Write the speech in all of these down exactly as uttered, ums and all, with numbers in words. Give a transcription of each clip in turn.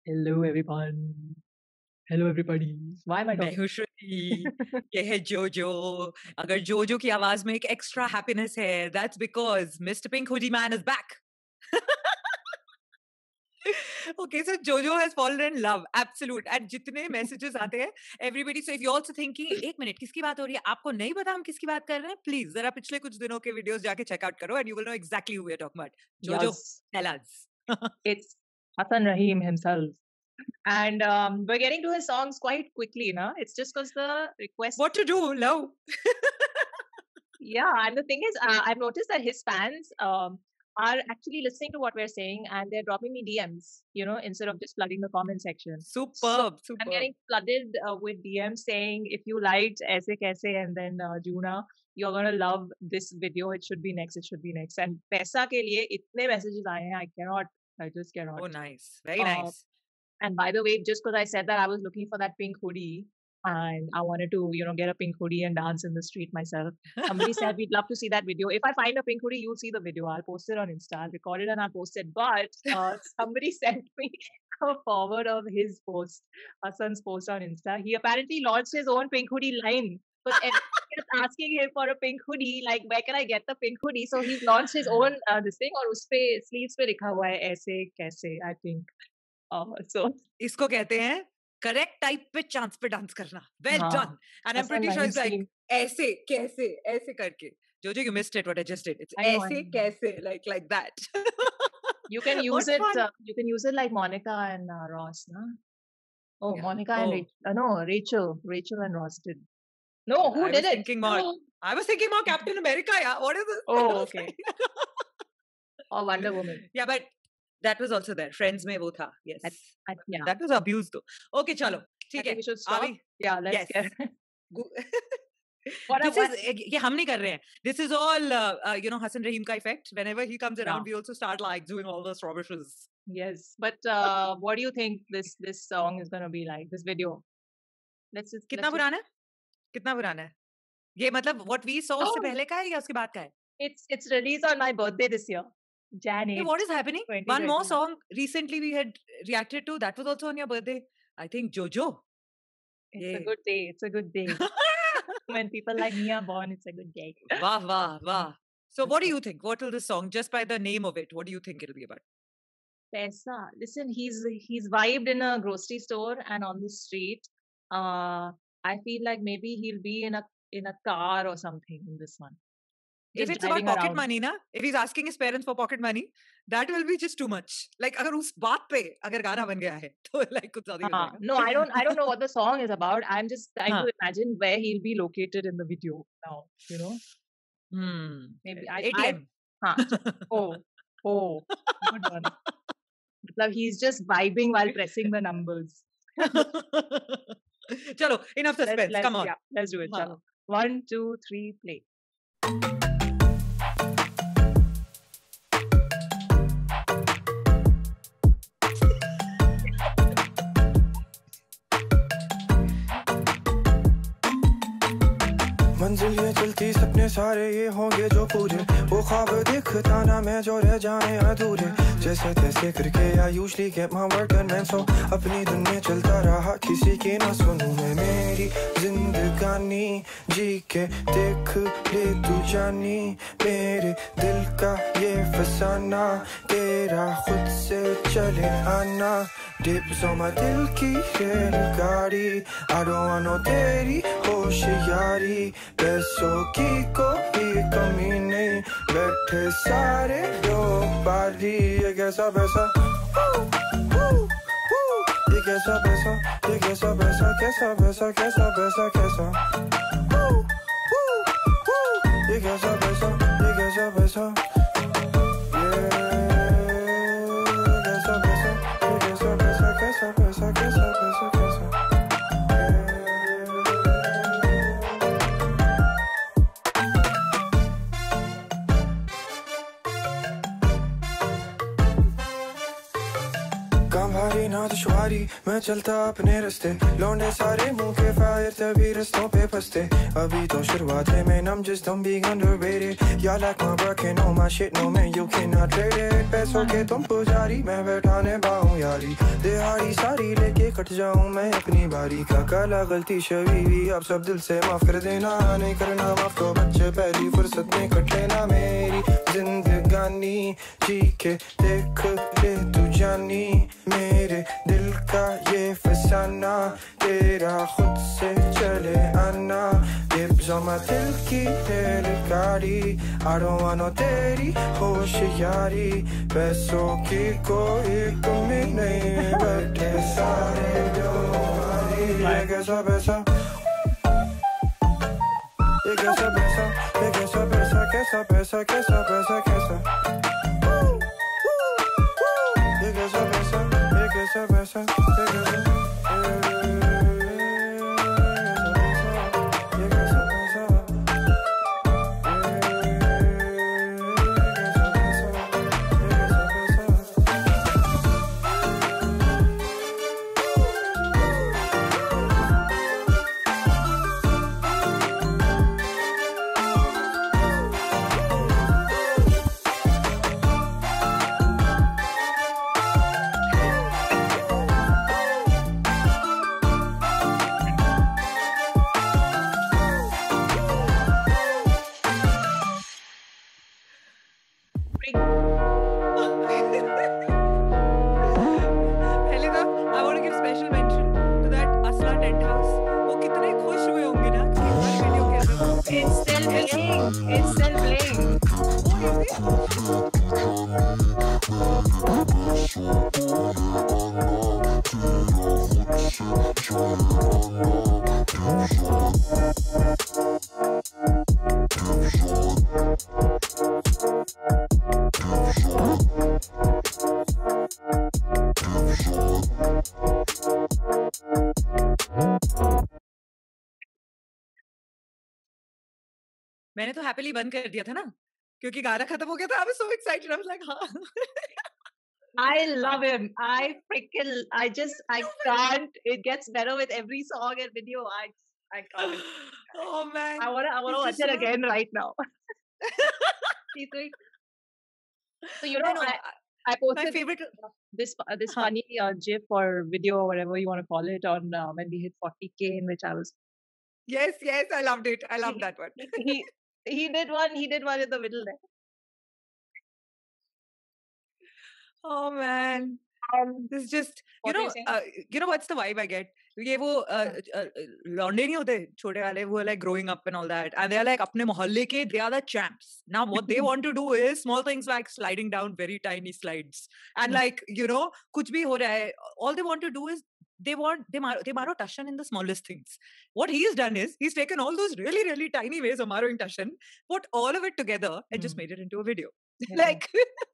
Hello everyone. Hello everybody. Why am I मैं talking? हूँ श्रुति, ये है जोजो। अगर जोजो की आवाज में एक एक्स्ट्रा हैप्पीनेस है, that's because Mister Pink Hoodie Man is back. Okay, so Jojo has fallen in love, absolute. And जितने messages आते हैं, everybody. So if you're also thinking, एक मिनट किसकी बात हो रही है? आपको नहीं पता हम किसकी बात कर रहे हैं? Please, जरा पिछले कुछ दिनों के videos जाके check out करो, and you will know exactly who we're talking about. Jojo, Yes, tell us. it's Hassan Rahim himself. And um, we're getting to his songs quite quickly, na? It's just because the request. What to do, love? Yeah, and the thing is, uh, I've noticed that his fans um, are actually listening to what we're saying and they're dropping me D Ms, you know, instead of just flooding the comment section. So Superb, I'm superb. getting flooded uh, with D Ms saying, if you liked Aise Kaise and then uh, Juna, you're going to love this video. It should be next. It should be next. And Paisa ke liye itne messages aaye hain, I cannot, I just cannot. Oh, nice. Very Uh, nice. And by the way, just because I said that, I was looking for that pink hoodie and I wanted to, you know, get a pink hoodie and dance in the street myself. Somebody said we'd love to see that video. If I find a pink hoodie, you'll see the video. I'll post it on Insta. I'll record it and I'll post it. But uh, somebody sent me a forward of his post, Hassan's post on Insta. He apparently launched his own pink hoodie line. But everyone kept asking him for a pink hoodie, like where can I get the pink hoodie? So he's launched his own uh, this thing, और उसपे sleeves पे लिखा हुआ है ऐसे कैसे, I think. Uh, so इसको कहते हैं करेक्ट टाइप पे चांस पे डांस करना. Well हाँ, done. And I'm Hassan pretty sure Rahim it's like scheme. ऐसे कैसे ऐसे करके. Jojo, you missed it. What I just did. It's I know, I ऐसे know. कैसे, like like that. You can use What it. fun. Uh, you can use it like Monica and uh, Ross, no? Oh, Yeah. Monica and Oh. Rachel. Uh, no, Rachel. Rachel and Ross did. No, who I did was it? thinking more. I was thinking more Captain America. Yeah. What is this? Oh, okay. Or Wonder Woman. Yeah, but that was also there. Friends में वो था. Yes. I, I, yeah. That was abused though. Okay, चलो. I ठीक think है. we should Are stop. we? Yeah, let's Yes. get. Gu- What this what- is ये हम नहीं कर रहे हैं. This is all uh, uh, you know Hassan Rahim ka effect. Whenever he comes around, Yeah. we also start like doing all those rubbishes. Yes, but uh, what do you think this this song is gonna be like? This video. Let's just. कितना let's just- पुराना है? कितना पुराना है? ये मतलब what we saw उससे Oh. पहले का है या उसके बाद का है? It's it's released on my birthday this year, Jan Hey, eighth. what is happening? twenty One more twenty. song recently we had reacted to. That was also on your birthday. I think Jojo. It's a Yeah. good day. It's a good day. When people like me are born, it's a good day. Wah wah wah. So what do you think? What will this song, just by the name of it, what do you think it'll be about? Paisa. Listen, he's he's vibed in a grocery store and on the street. Uh, I feel like maybe he'll be in a in a car or something in this one. If Just it's about driving pocket around. money, na, if he's asking his parents for pocket money, that will be just too much. Like अगर उस बात पे अगर गाना बन गया है, तो like कुछ ज़्यादा ही हो Uh, जाएगा. no, I don't. I don't know what the song is about. I'm just trying Huh. to imagine where he'll be located in the video now. You know, Hmm. maybe I. A T M. I huh. Oh, oh, good one. Matlab, he's just vibing while pressing the numbers. चलो, enough Let's, suspense. let's, Come on. yeah, let's do it. हाँ. Chalo. One, two, three, play. मंजिल ये चलती सपने सारे ये होंगे जो पूरे वो ख्वाब दिखता ना मैं जो रह जाए अधूरे जैसे तैसे करके I usually get my work done man so अपनी धुन में चलता रहा किसी की ना सुनूं मैं मेरी जिंदगानी जी के देख ले तू जानी मेरे दिल का ये फसाना तेरा खुद से चले आना Dips on my दिल की रेलगाड़ी I don't want no तेरी होशियारी पैसों की कोई कमी नहीं बैठे सारे लोग बारी ये कैसा पैसा ये कैसा पैसा ये कैसा पैसा कैसा पैसा कैसा पैसा कैसा ये कैसा पैसा ये कैसा पैसा कैसा पैसा कैसा पैसा कैसा काम भारी होगी ना दुश्वारी मैं चलता अपने रास्ते लौंडे सारे मुंह के फायर तभी रास्तों पे फंसते अभी तो शुरुआत है man I'm just dumb being underrated y'all like my bro can't know my shit no man you cannot trade it पैसों के तुम पुजारी मैं बैठा ने बाहूं यारी दिहाड़ी सारी लेके कट जाऊं मैं अपनी बारी का काला गलती शबीबी आप सब दिल से माफ कर देना नहीं करना माफ तो बच्चे पहली फुर्सत में कट लेना मेरी जिंदगानी जी के देख ले तू जानी मेरे दिल का ये फसाना तेरा खुद से चले आना Dibs on my दिल की रेलगाड़ी I don't want no तेरी होशियारी पैसों की कोई कमी नहीं बैठे सारे जो हमारी ये कैसा पैसा ये कैसा पैसा ये कैसा पैसा कैसा पैसा कैसा पैसा कैसा ये कैसा पैसा ये कैसा पैसा ये कैसा पहले तो I want to give special mention to that Asla tent house. वो कितने खुश हुए होंगे ना कि हमारी वीडियो के अंदर It's still playing. It's still playing. मैंने तो हैप्पीली बंद कर दिया था ना क्योंकि गाना खत्म हो गया था I was so excited I was like हाँ I love him. I freaking, I just, I can't. It gets better with every song and video. I, I can't. oh man I wanna, I wanna He's watch just it so- again right now. He's doing. So you know, I know, I, I- I my posted favorite this uh, this Huh. funny uh, GIF or video or whatever you want to call it on uh, when we hit forty K, in which I was yes yes I loved it I loved that one he he did one he did one in the middle there. oh man Um, this is just you What were know you saying? uh, you know what's the vibe I get ये वो लौंडे नहीं होते छोटे वाले वो like growing up and all that and they are like अपने मोहल्ले के they are the champs now what they want to do is small things like sliding down very tiny slides and Mm. like you know कुछ भी हो रहा है all they want to do is they want they maro, they maro Tashan in the smallest things what he's done is he's taken all those really really tiny ways of maroing Tashan put all of it together and just Mm. made it into a video Yeah. like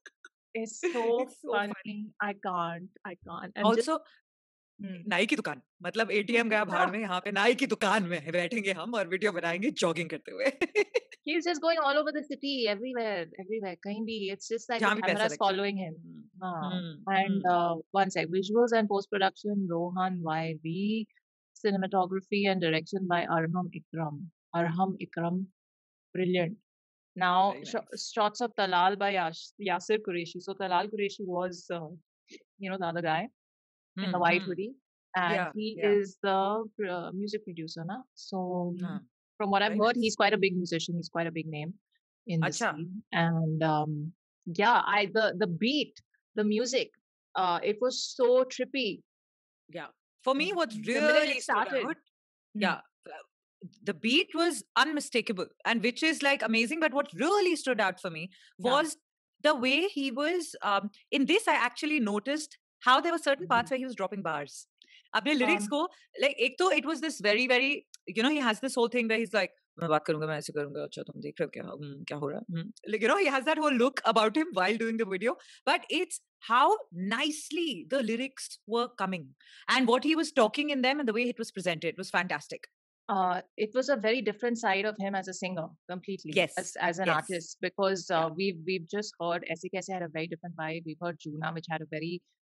It's so, It's so funny. funny. I can't. I can't. And just, also Mm. नाई की दुकान मतलब ATM गया भाड़ में यहाँ पे नाई की दुकान में बैठेंगे हम और वीडियो बनाएंगे जॉगिंग करते हुए he's just going all over the city, everywhere, everywhere. Kahin bhi. It's just like जहाँ the भी पैसा cameras लगता है following him. हम्म, हाँ. हम्म, And hmm, uh, one sec, visuals and post production, Rohan Y V, cinematography and direction by Arham Ikram. Arham Ikram, brilliant. Now, very sh- nice. shots of Talal by Yash- Yasir Qureshi. So Talal Qureshi was, uh, you know, the other guy in the hmm, white hmm, hoodie, and Yeah, he yeah. is the uh, music producer, na? So हाँ, from what I've very heard, nice. he's quite a big musician. He's quite a big name in the Acha. scene. And um, yeah, I the the beat, the music, uh, it was so trippy. Yeah. For me, what's The minute really it stood started. out, Mm. yeah, uh, the beat was unmistakable, and which is like amazing. But what really stood out for me Yeah. was the way he was. Um, in this, I actually noticed how there were certain parts where he was dropping bars. अपने lyrics Um, को like एक तो it was this very very you know he has this whole thing where he's like मैं बात करूंगा मैं ऐसे करूंगा अच्छा तुम देख रहे हो क्या हम्म, क्या हो रहा है हम्म." like you know he has that whole look about him while doing the video but it's how nicely the lyrics were coming and what he was talking in them and the way it was presented was fantastic. uh, it was a very different side of him as a singer, completely. Yes, As, as an yes. artist, because uh, Yeah. we've we've just heard Aise Kaise had a very different vibe. We've heard Juna, which had a very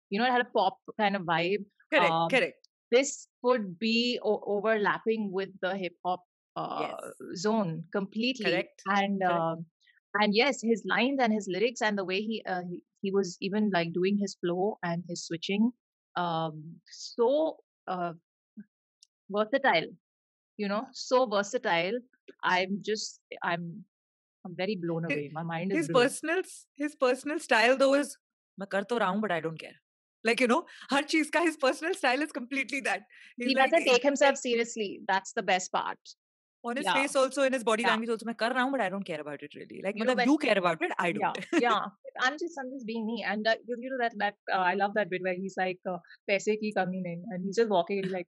You know, it had a pop kind of vibe. Correct, Um, correct. This would be o- overlapping with the hip hop uh, Yes, zone completely. correct, And correct. um and yes, his lines and his lyrics and the way he uh, he, he was even like doing his flow and his switching, um, so uh, versatile. You know, so versatile. I'm just I'm I'm very blown Hi- away. My mind is His blown. personal s- his personal style though is मैं कर तो रहा हूँ but I don't care. Like you know, हर चीज का his personal style is completely that. He's He like doesn't eh, take himself like seriously. That's the best part. on his Yeah, face also, in his body yeah. language also, मैं कर रहा हूँ but I don't care about it really. Like You know मतलब when you care about it, I yeah, don't. yeah. I'm just I'm just being me. And uh, you you know that that uh, I love that bit where he's like uh, पैसे की कमी नहीं, and he's just walking. He's like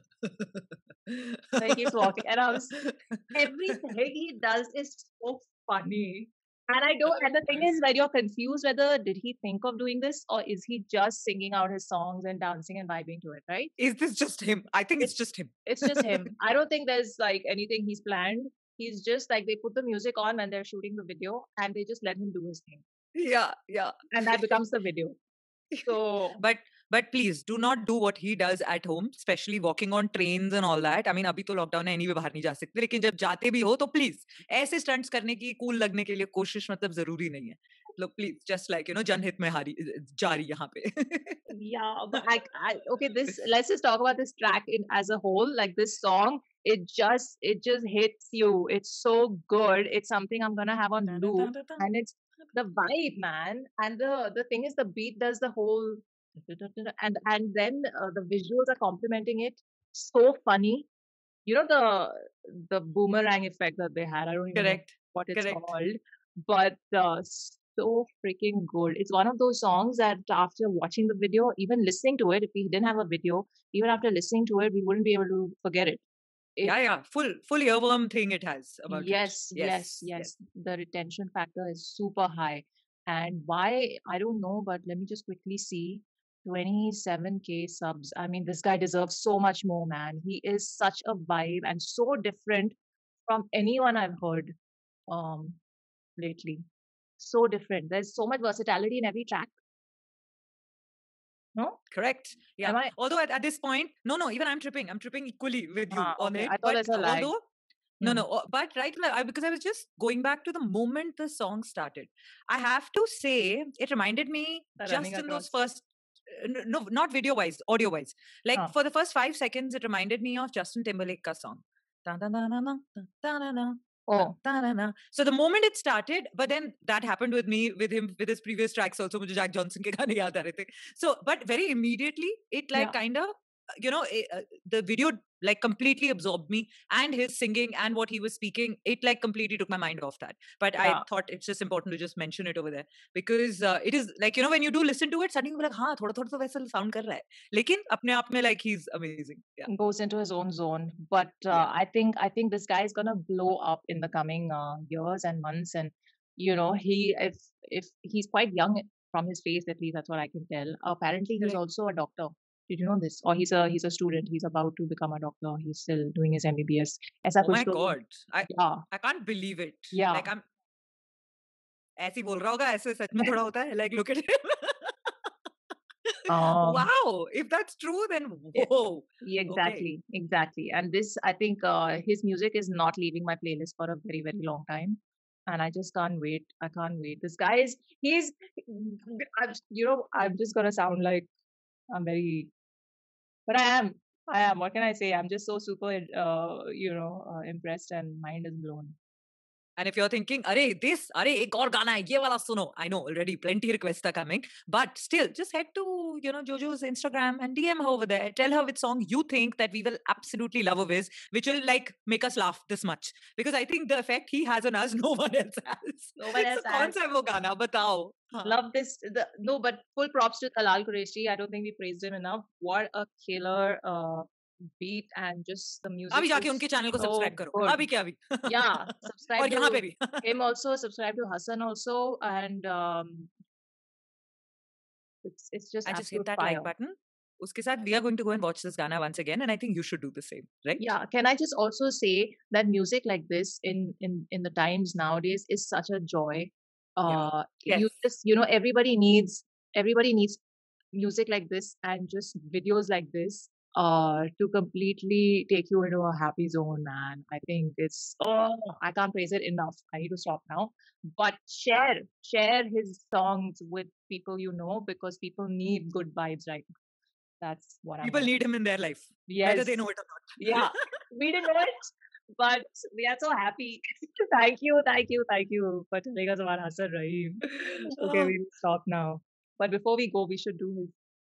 so he keeps walking, and I was everything he does is so funny. And I don't. And the thing is, when you're confused whether did he think of doing this or is he just singing out his songs and dancing and vibing to it, right? Is this just him? I think it's It's just him. it's just him. I don't think there's like anything he's planned. He's just like they put the music on when they're shooting the video and they just let him do his thing, Yeah, yeah. and that becomes the video. So But but please do not do what he does at home, especially walking on trains and all that. I mean, अभी तो lockdown है, anyway बाहर नहीं जा सकते, लेकिन जब जाते भी हो तो प्लीज ऐसे स्टंट्स करने की, कूल लगने के लिए कोशिश मतलब जरूरी नहीं है. Look, please, just like you know, जनहित में हारी जारी यहाँ पे. yeah, but I, I okay. This let's just talk about this track in as a whole. Like this song, it just it just hits you. It's so good. It's something I'm gonna have on loop, and it's the vibe, man. And the the thing is, the beat does the whole, and and then uh, the visuals are complementing it. So funny. You know the the boomerang effect that they had. I don't even know Correct, what it's correct. called, but uh, so freaking good. It's one of those songs that after watching the video, even listening to it, if we didn't have a video, even after listening to it, we wouldn't be able to forget it. It Yeah, yeah, full full earworm thing it has about it. yes, yes, Yes, yes. yes. The retention factor is super high. And why, I don't know, but let me just quickly see. twenty-seven K subs. I mean, this guy deserves so much more, man. He is such a vibe and so different from anyone I've heard um lately. So different. There's so much versatility in every track. No? Correct. Yeah. Am I? Although at, at this point, no, no, even I'm tripping. I'm tripping equally with you Ah, on okay. it. I thought But there's a lag. although, no, Hmm. no, uh, but right now, I, because I was just going back to the moment the song started. I have to say, it reminded me The just running in those across. first, uh, n- no, not video wise, audio wise. Like Ah. for the first five seconds, it reminded me of Justin Timberlake ka song. Da-da-da-da-da, da-da-da-da. Oh, Ta-na-na. So the moment it started, but then that happened with me, with him, with his previous tracks also. मुझे Jack Johnson के गाने याद आ रहे थे. So, but very immediately, it like yeah. kind of, you know, eh, uh, the video like completely absorbed me, and his singing and what he was speaking, it like completely took my mind off that. But I Yeah. thought it's just important to just mention it over there because uh, it is like, you know, when you do listen to it, suddenly you're like, हाँ, थोड़ा थोड़ा तो वैसा sound कर रहा है. लेकिन अपने आप में like he's amazing. Yeah. Goes into his own zone. But uh, Yeah. I think I think this guy is gonna blow up in the coming uh, years and months. And you know, he if if he's quite young from his face, at least that's what I can tell. Apparently, he's Correct. also a doctor. Did you know this? Or he's a he's a student. He's about to become a doctor. He's still doing his M B B S. ऐसा Oh कुछ my तो God. I yeah I can't believe it. yeah. Like I'm ऐसे ही बोल रहा होगा, ऐसे सच में थोड़ा होता है. Like look at him. Um, Wow. If that's true, then Yeah. whoa. Yeah, Okay. exactly, exactly. And this, I think, uh, his music is not leaving my playlist for a very, very long time. And I just can't wait. I can't wait. This guy is, he's, I'm, you know, I'm just gonna sound like I'm very, but I am. I am. What can I say? I'm just so super, uh, you know, uh, impressed and mind is blown. And if you're thinking, Arey, this, Arey, ek aur gana hai, ye wala suno. I know already plenty requests are coming. But still, just head to, you know, Jojo's Instagram and D M her over there. Tell her which song you think that we will absolutely love of his, which will like make us laugh this much. Because I think the effect he has on us, no one else has. No one So else kaun has. sa hai wo gana? Batao. Haan. Love this. The, no, but full props to Talal Qureshi. I don't think we praised him enough. What a killer uh, beat and just the music. अभी जाके is उनके channel को so subscribe करो. good. अभी क्या अभी? Yeah, subscribe और यहाँ to पे भी. him also. Subscribe to Hassan also, and um, it's it's just And just hit absolute that fire. like button. Uske sath, we are going to go and watch this Gana once again, and I think you should do the same, right? Yeah, can I just also say that music like this in in in the times nowadays is such a joy. Yeah. Uh, Yes. you just you know everybody needs everybody needs music like this and just videos like this uh to completely take you into a happy zone, man. I think it's, oh, I can't praise it enough. I need to stop now. But share share his songs with people you know, because people need good vibes right now. That's what I'm People hoping. need him in their life, Yes. whether they know it or not. Yeah. We didn't know it, but we are so happy. Thank you, thank you, thank you for telling us about Hassan Rahim. Okay, Oh. we'll stop now. But before we go, we should do his.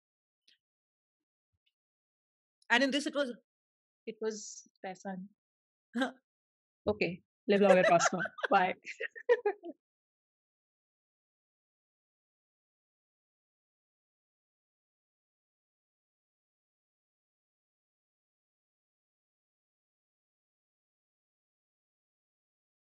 And in this, it was. It was Paisan. Okay. Live long and prosper. Bye.